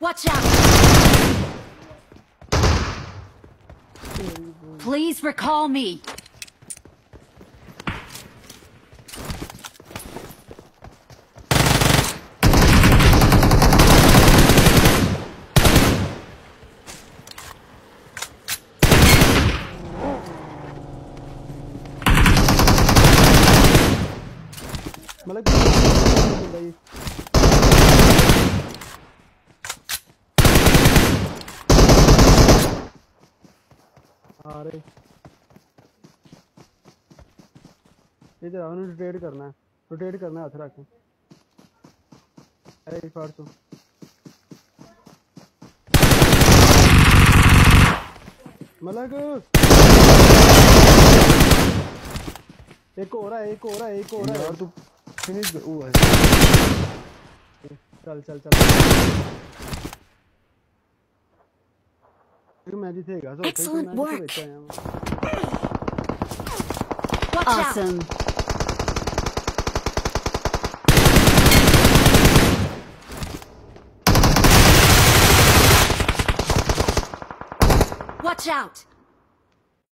Watch out! Please recall me. मतलब अरे इधर आओ, रोटेट करना है, हाथ रख। अरे फाड़ तो मलक, एक और है यार, तू फिनिश वो है। चल मैं जीतेगा तो Excellent मैं work. बच्चा है। Awesome. Watch out.